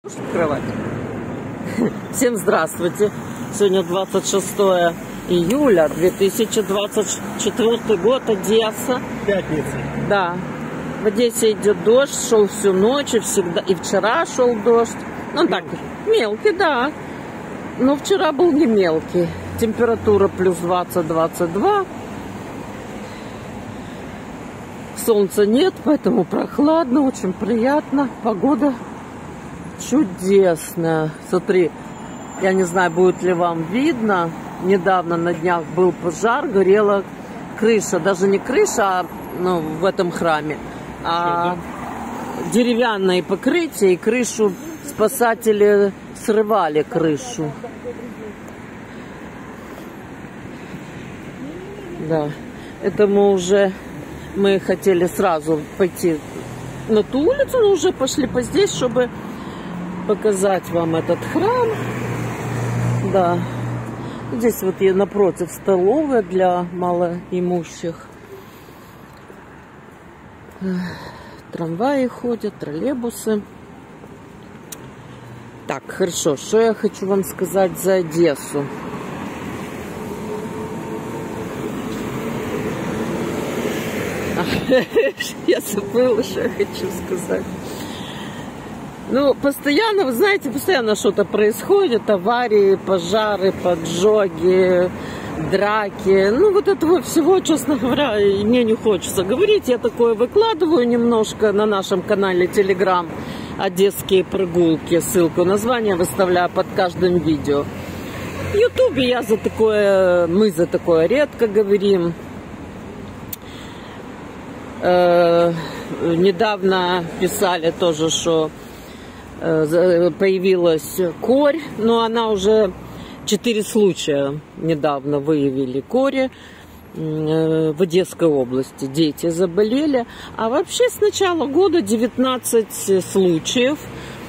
Открывать. Всем здравствуйте. Сегодня 26 июля 2024 год, Одесса. Пятница. Да. В Одессе идет дождь, шел всю ночь, и всегда, и вчера шел дождь. Ну так, мелкий, да. Но вчера был не мелкий. Температура плюс 20-22. Солнца нет, поэтому прохладно, очень приятно. Погода чудесная. Смотри, я не знаю, будет ли вам видно. Недавно на днях был пожар, горела крыша. Даже не крыша, в этом храме, а деревянное покрытие. И крышу спасатели срывали, крышу. Да, это мы хотели сразу пойти на ту улицу, но уже пошли по здесь, чтобы показать вам этот храм. Да. Здесь вот напротив столовая для малоимущих. Трамваи ходят, троллейбусы. Так, хорошо. Что я хочу вам сказать за Одессу? Я забыла, что я хочу сказать. Постоянно, вы знаете, постоянно что-то происходит. Аварии, пожары, поджоги, драки. Вот этого всего, честно говоря, мне не хочется говорить. Я такое выкладываю немножко на нашем канале Telegram. Одесские прогулки. Ссылку, название выставляю под каждым видео. В Ютубе мы за такое редко говорим. Недавно писали тоже, что появилась корь, но она уже 4 случая недавно выявили кори в Одесской области. Дети заболели, а вообще с начала года 19 случаев.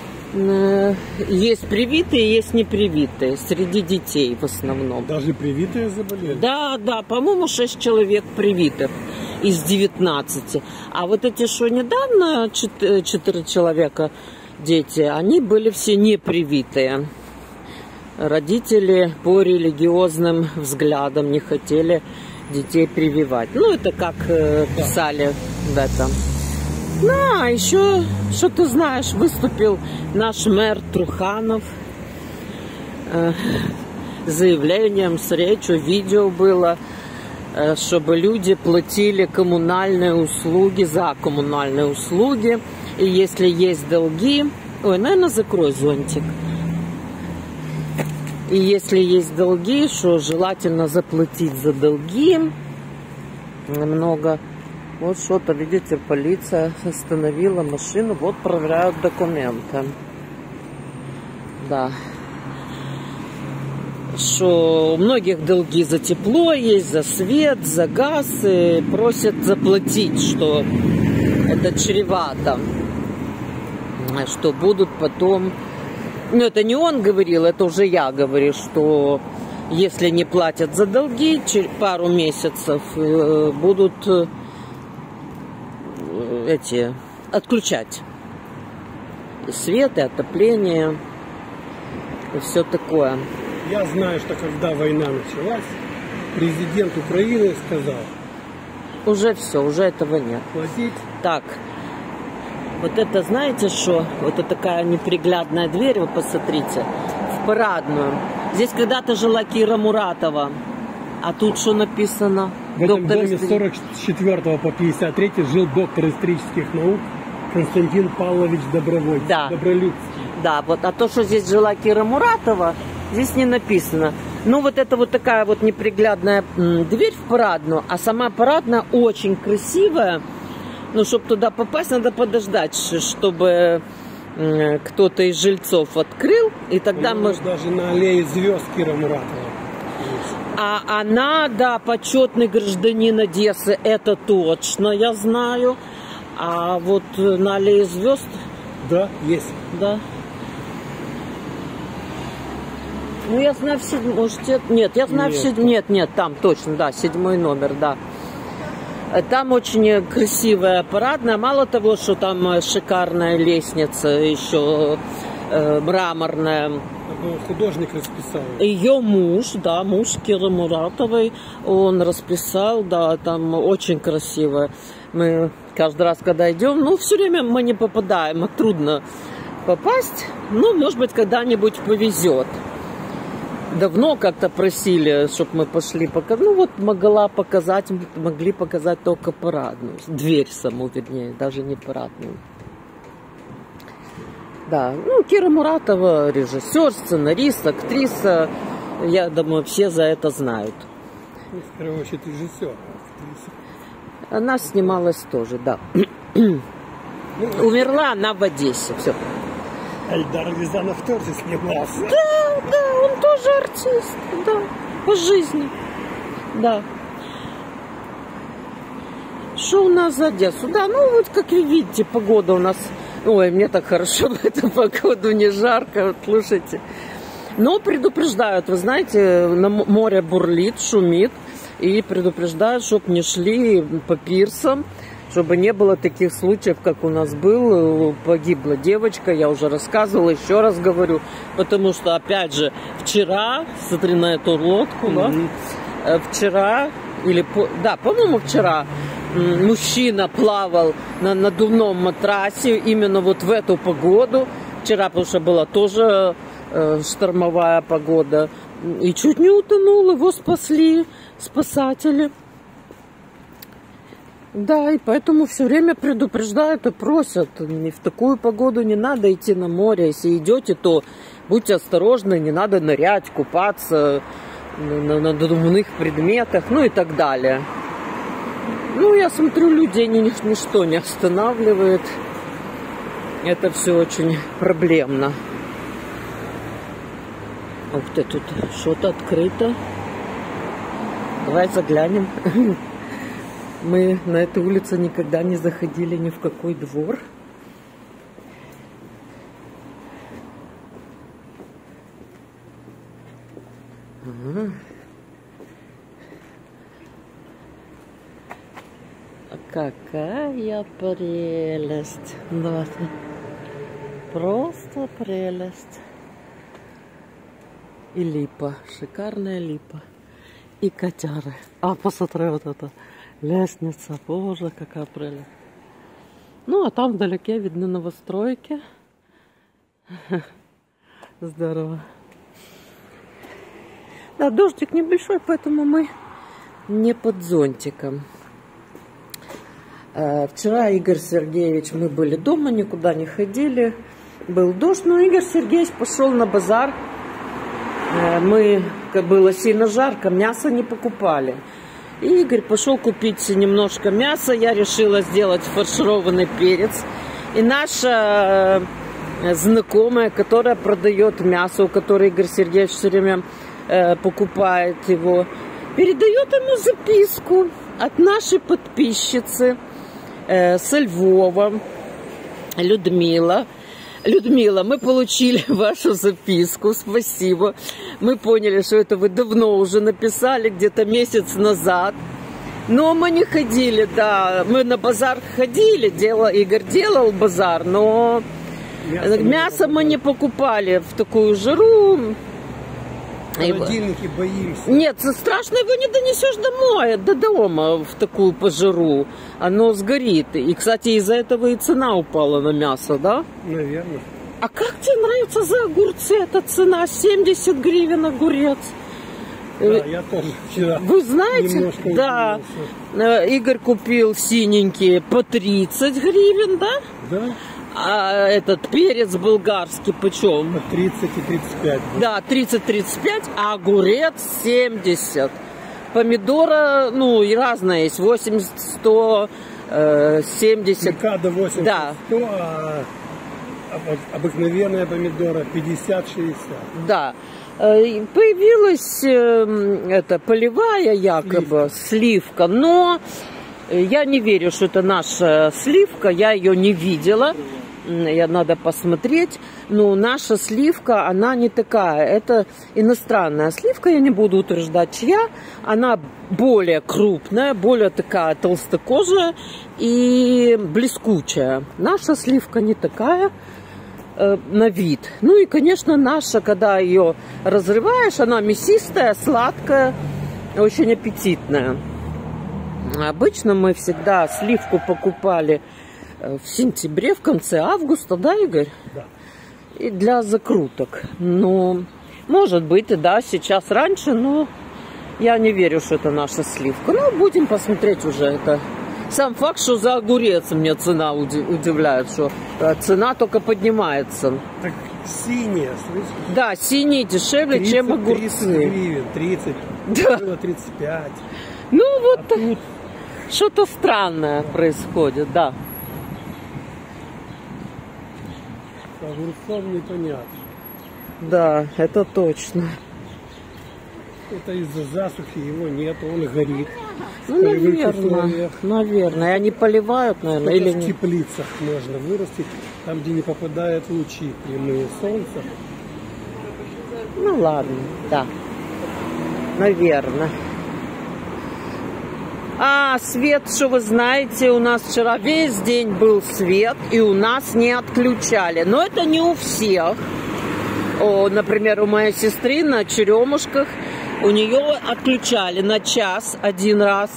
Есть привитые, есть непривитые среди детей в основном. Даже привитые заболели? Да, по-моему, 6 человек привитых из 19. А вот эти, что недавно 4 человека, дети, они были все непривитые. Родители по религиозным взглядам не хотели детей прививать. Это как писали в этом. А еще, что ты знаешь, выступил наш мэр Труханов с заявлением, с речью, видео было, чтобы люди платили коммунальные услуги за коммунальные услуги. И если есть долги... наверное, закрой зонтик. И если есть долги, что желательно заплатить за долги много. Вот что-то, видите, полиция остановила машину. Вот проверяют документы. Да. Что у многих долги за тепло есть, за свет, за газ. И просят заплатить, что это чревато. Что будут потом... это не он говорил, это уже я говорю, что если не платят за долги, через пару месяцев будут отключать и свет, и отопление, и все такое. Я знаю, что когда война началась, президент Украины сказал... Уже все, уже этого нет. Платить. Так, вот это, знаете что? Вот это такая неприглядная дверь, вы посмотрите, в парадную. Здесь когда-то жила Кира Муратова. А тут что написано? В этом доме с 44 по 53 жил доктор исторических наук Константин Павлович Добровольский. Да. Добролюбский. Да, а то, что здесь жила Кира Муратова, здесь не написано. Вот это вот такая вот неприглядная дверь в парадную, а сама парадная очень красивая. Чтобы туда попасть, надо подождать, чтобы кто-то из жильцов открыл, и тогда можно... Даже на аллее звезд Кира Муратова. А она, да, почетный гражданин Одессы, это точно, я знаю. А вот на аллее звезд... Да, есть. Да. Я знаю все... Нет, я знаю все... Нет, там точно, да, 7-й номер, да. Там очень красивая парадная. Мало того, что там шикарная лестница, еще мраморная. Художник расписал. Ее муж, да, муж Киры Муратовой, он расписал, да, там очень красиво. Мы каждый раз, когда идем, ну, все время мы не попадаем, трудно попасть. Ну, может быть, когда-нибудь повезет. Давно как-то просили, чтобы мы пошли показать. Ну, вот могли показать только парадную. Дверь саму, вернее, даже не парадную. Да, ну, Кира Муратова режиссер, сценарист, актриса. Я думаю, все за это знают. Ну, в первую очередь режиссер. Она снималась тоже, да. Умерла она в Одессе. Все. Эльдар Рязанов тоже снимался. Да, он тоже артист, да, по жизни. Да. Что у нас за Одессу? Да, ну вот как вы видите, погода у нас... Ой, мне так хорошо в эту погоду, не жарко, вот слушайте. Но предупреждают, вы знаете, на море бурлит, шумит. И предупреждают, чтобы не шли по пирсам, чтобы не было таких случаев, как у нас был. Погибла девочка, я уже рассказывала, еще раз говорю. Потому что, опять же, вчера, смотри на эту лодку, да, вчера, по-моему, вчера мужчина плавал на надувном матрасе именно вот в эту погоду. Вчера, потому что была тоже штормовая погода. И чуть не утонул, его спасли спасатели. Да, и поэтому все время предупреждают и просят. В такую погоду не надо идти на море. Если идете, то будьте осторожны, не надо нырять, купаться на надувных предметах, ну и так далее. Ну, я смотрю, людей ничто не останавливает. Это все очень проблемно. Ух ты, тут что-то открыто. Давай заглянем. Мы на эту улицу никогда не заходили ни в какой двор. Какая прелесть. Да. Просто прелесть. И липа. Шикарная липа. И котяры. А, посмотри, вот это. Лестница. Боже, какая прелесть. Ну, а там вдалеке видны новостройки. Здорово. Да, дождик небольшой, поэтому мы не под зонтиком. Вчера Игорь Сергеевич, мы были дома, никуда не ходили. Был дождь, но Игорь Сергеевич пошел на базар. Было сильно жарко, мясо не покупали. И Игорь пошел купить немножко мяса. Я решила сделать фаршированный перец. И наша знакомая, которая продает мясо, у которой Игорь Сергеевич все время покупает его, передает ему записку от нашей подписчицы со Львова, Людмила. Людмила, мы получили вашу записку, спасибо. Мы поняли, что это вы давно уже написали, где-то месяц назад. Но мы не ходили, да. Мы на базар ходили, Игорь делал базар, но мясо мы не покупали в такую жару. Холодильники боимся. Нет, страшно, его не донесешь домой, до дома в такую пожару. Оно сгорит. И, кстати, из-за этого и цена упала на мясо, да? Наверное. А как тебе нравится за огурцы эта цена? 70 гривен огурец. Да, я тоже вчера. Вы знаете, да, Игорь купил синенькие по 30 гривен, да? Да. А этот перец болгарский почем? По 30 и 35. Да, 30-35, а огурец 70. Помидора, ну, и разные есть, 80, 100, 70. Микада 80, да. 100, а обыкновенная помидора 50-60. Да. Появилась эта полевая якобы сливка, но я не верю, что это наша сливка, я ее не видела. Надо посмотреть. Но наша сливка, она не такая. Это иностранная сливка, я не буду утверждать, чья. Она более крупная, более такая толстокожая и блескучая. Наша сливка не такая. на вид. Ну и, конечно, наша, когда ее разрываешь, она мясистая, сладкая, очень аппетитная. Обычно мы всегда сливку покупали в сентябре, в конце августа, да, Игорь? Да. И для закруток. Но, может быть, и да, сейчас раньше, но я не верю, что это наша сливка. Ну, будем посмотреть уже это. Сам факт, что за огурец мне цена удивляет, что цена только поднимается. Так синяя, слышишь? Да, синие дешевле, 30, чем огурцы. 30 гривен, 30, Да. было 35. Ну, вот А тут что-то странное происходит, да. с огурцом непонятно. Да, это точно. Это из-за засухи его нет, он горит. Ну, В полевых наверное, условиях. наверное. Они поливают, наверное, Только или в нет? теплицах можно вырастить, там, где не попадают лучи прямые солнца. Ну, ладно, да. Наверное. А, свет, что вы знаете, у нас вчера весь день был свет, и у нас не отключали. Но это не у всех. Например, у моей сестры на Черемушках у нее отключали на час один раз.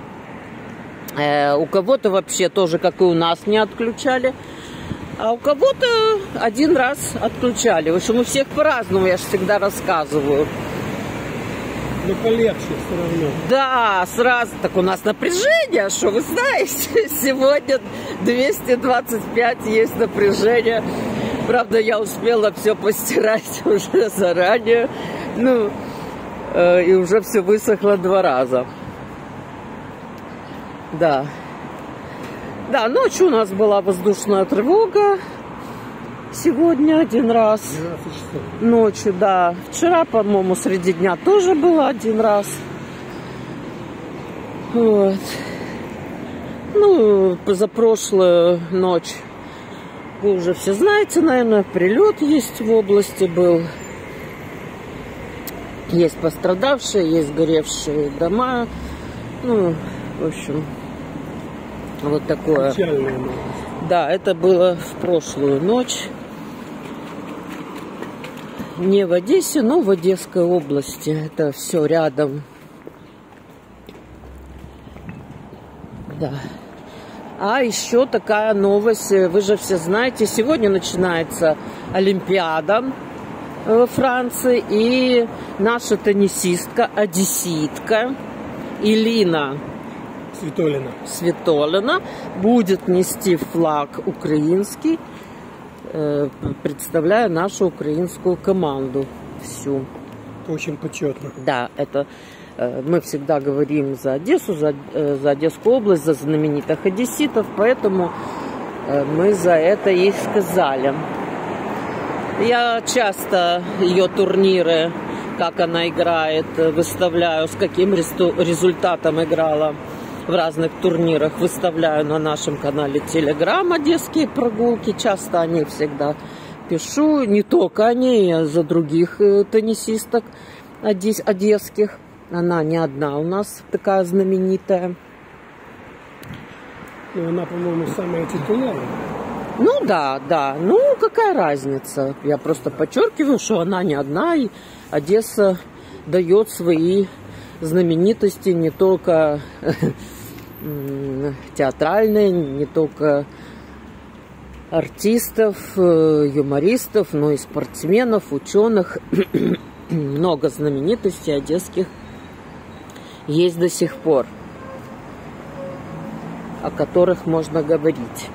У кого-то вообще тоже, как и у нас, не отключали. А у кого-то один раз отключали. В общем, у всех по-разному, я же всегда рассказываю. Но полегче все равно. Да, сразу. Так у нас напряжение, что вы знаете. Сегодня 225 есть напряжение. Правда, я успела все постирать уже заранее. Ну, и уже все высохло 2 раза. Да. Да, ночью у нас была воздушная тревога. Сегодня 1 раз. 12 часов. Ночью, да. Вчера, по-моему, среди дня тоже было 1 раз. Вот. Ну, позапрошлую ночь, вы уже все знаете, наверное, прилет есть в области был. Есть пострадавшие, есть горевшие дома. Ну, в общем, вот такое. Печальная новость. Да, это было в прошлую ночь. Не в Одессе, но в Одесской области. Это все рядом. Да. А еще такая новость. Вы же все знаете, сегодня начинается Олимпиада во Франции. И наша теннисистка, одесситка Илина Свитолина будет нести флаг украинский, представляя нашу украинскую команду всю. Очень почетно. Да, это мы всегда говорим за Одессу, за Одесскую область, за знаменитых одесситов, поэтому мы за это и сказали. Я часто ее турниры, как она играет, выставляю, с каким результатом играла в разных турнирах, выставляю на нашем канале Telegram «Одесские прогулки». Часто о ней всегда пишу, не только о ней, а за других теннисисток одесских. Она не одна у нас такая знаменитая. Ну, она, по-моему, самая титулярная. Ну да, да. Ну, какая разница? Я просто подчеркиваю, что она не одна, и Одесса дает свои знаменитости не только театральные, не только артистов, юмористов, но и спортсменов, ученых. Много знаменитостей одесских есть до сих пор, о которых можно говорить.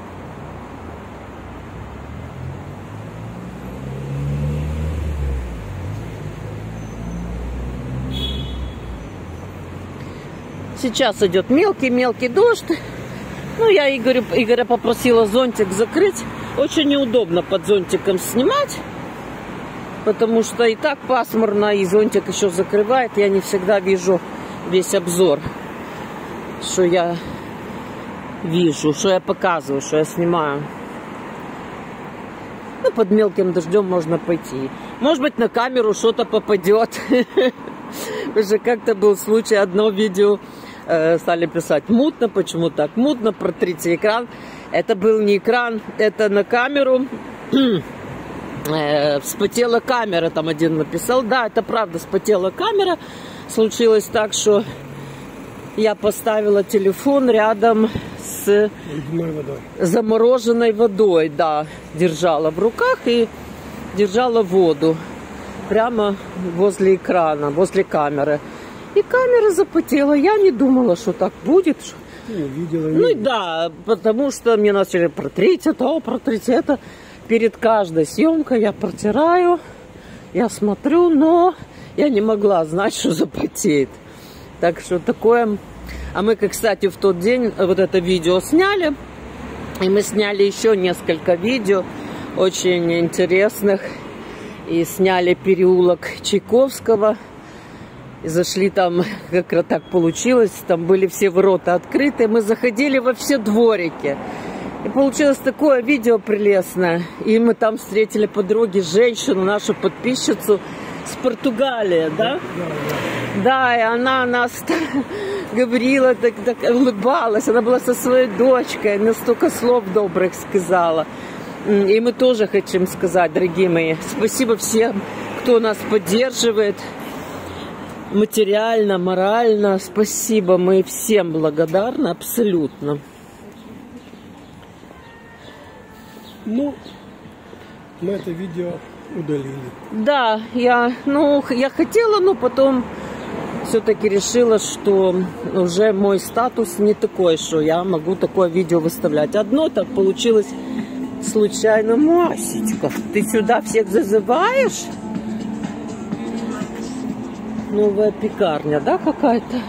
Сейчас идет мелкий-мелкий дождь. Ну, я Игоря попросила зонтик закрыть. Очень неудобно под зонтиком снимать, потому что и так пасмурно, и зонтик еще закрывает. Я не всегда вижу весь обзор, что я вижу, что я показываю, что я снимаю. Ну, под мелким дождем можно пойти. Может быть, на камеру что-то попадет. Уже как-то был случай, одно видео стали писать: мутно, почему так мутно, протрите экран. Это был не экран, это на камеру вспотела камера, там один написал. Да, это правда, вспотела камера. Случилось так, что я поставила телефон рядом с замороженной водой. Да, держала в руках и держала воду прямо возле экрана, возле камеры. И камера запотела. Я не думала, что так будет. Ну да, потому что мне начали протрить это. Перед каждой съемкой я протираю, я смотрю, но я не могла знать, что запотеет. Так что такое... А мы, кстати, в тот день вот это видео сняли. И мы сняли еще несколько видео очень интересных. И сняли переулок Чайковского. И зашли там, как так получилось, там были все ворота открыты. Мы заходили во все дворики. И получилось такое видео прелестное. И мы там встретили по дороге женщину, нашу подписчицу с Португалии, да? Да, и она нас говорила, так улыбалась. Она была со своей дочкой, мне столько слов добрых сказала. И мы тоже хотим сказать, дорогие мои, спасибо всем, кто нас поддерживает. Материально, морально, спасибо, мы всем благодарны, абсолютно. Ну, мы это видео удалили. Да, я хотела, но потом все-таки решила, что уже мой статус не такой, что я могу такое видео выставлять. Одно так получилось случайно. Масечка, ты сюда всех зазываешь? Новая пекарня, да, какая-то?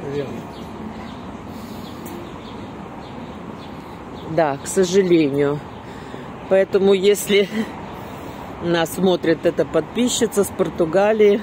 Да, к сожалению. Поэтому, если нас смотрит эта подписчица с Португалии,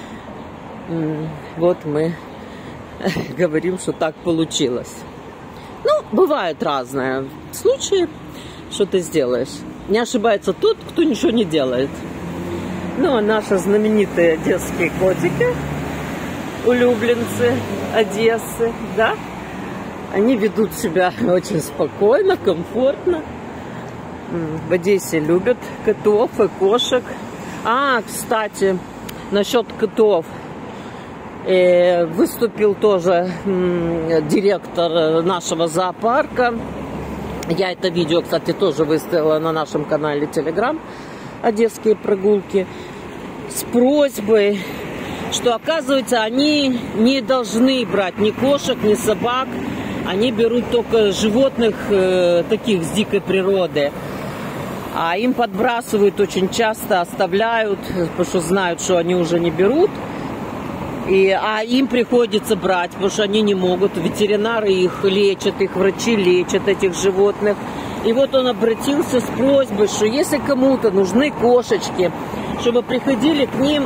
вот мы говорим, что так получилось. Ну, бывают разные случаи, что ты сделаешь. Не ошибается тот, кто ничего не делает. Ну, а наши знаменитые одесские котики, улюбленцы Одессы, да, они ведут себя очень спокойно, комфортно. В Одессе любят котов и кошек. А, кстати, насчет котов. Выступил тоже директор нашего зоопарка. Я это видео, кстати, тоже выставила на нашем канале Telegram. Одесские прогулки. С просьбой, что, оказывается, они не должны брать ни кошек, ни собак. Они берут только животных таких с дикой природы. А им подбрасывают очень часто, оставляют, потому что знают, что они уже не берут. А им приходится брать, потому что они не могут. Ветеринары их лечат, их врачи лечат, этих животных. И вот он обратился с просьбой, что если кому-то нужны кошечки, чтобы приходили к ним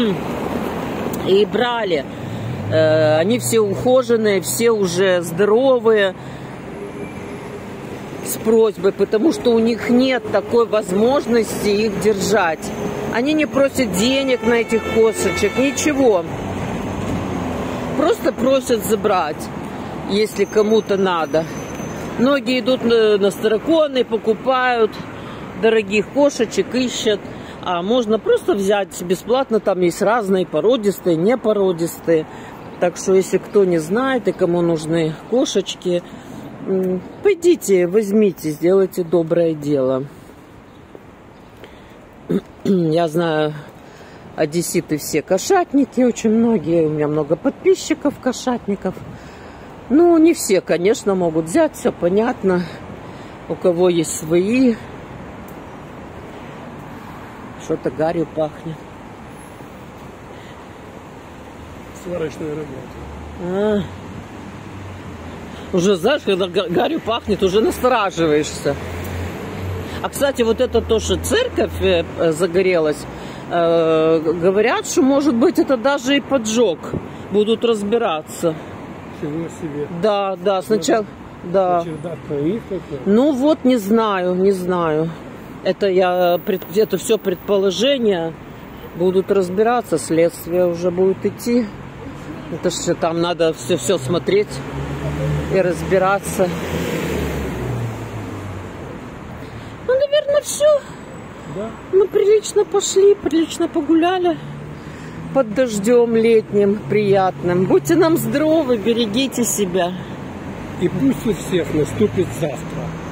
и брали. Они все ухоженные, все уже здоровые. С просьбой, потому что у них нет такой возможности их держать. Они не просят денег на этих кошечек, ничего. Просто просят забрать, если кому-то надо. Многие идут на Староконный, покупают дорогих кошечек, ищут. А можно просто взять бесплатно, там есть разные породистые, непородистые. Так что, если кто не знает и кому нужны кошечки, пойдите, возьмите, сделайте доброе дело. Я знаю, одесситы все кошатники, очень многие, у меня много подписчиков кошатников. Ну, не все, конечно, могут взять, все понятно. У кого есть свои. Что-то гарью пахнет. Сварочная работа. Уже, знаешь, когда гарью пахнет, уже настораживаешься. А, кстати, вот это то, что церковь загорелась, говорят, что, может быть, это даже и поджог. Будут разбираться. Чего себе. Да, да, сначала... Да. Ну вот, не знаю. Это все предположения. Будут разбираться, следствие уже будет идти. Это же там надо все смотреть и разбираться. Ну, наверное, все. Да? Мы прилично пошли, прилично погуляли под дождем летним, приятным. Будьте нам здоровы, берегите себя. И пусть у всех наступит завтра.